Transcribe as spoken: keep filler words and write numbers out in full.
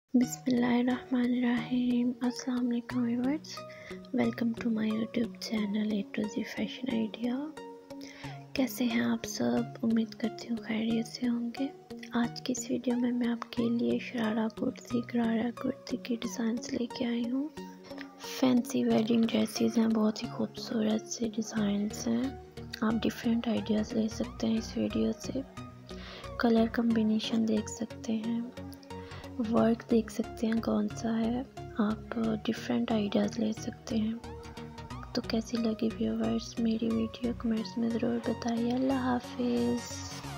बिस्मिल्लाहिर्रहमानिर्रहीम। अस्सलाम वालेकुम viewers, welcome to my YouTube channel A to Z fashion idea. कैसे हैं आप सब? उम्मीद करती हूँ खैरियत से होंगे। आज की इस वीडियो में मैं आपके लिए शरारा कुर्ती गरारा कुर्ती की डिज़ाइंस लेके आई हूँ। फैंसी वेडिंग ड्रेसेस हैं, बहुत ही खूबसूरत से डिज़ाइंस हैं। आप डिफरेंट आइडियाज़ ले सकते हैं इस वीडियो से। कलर कम्बिनेशन देख सकते हैं, वर्क देख सकते हैं कौन सा है, आप डिफरेंट आइडियाज़ ले सकते हैं। तो कैसी लगी व्यूअर्स मेरी वीडियो कमेंट्स में ज़रूर बताइए। अल्लाह हाफिज़।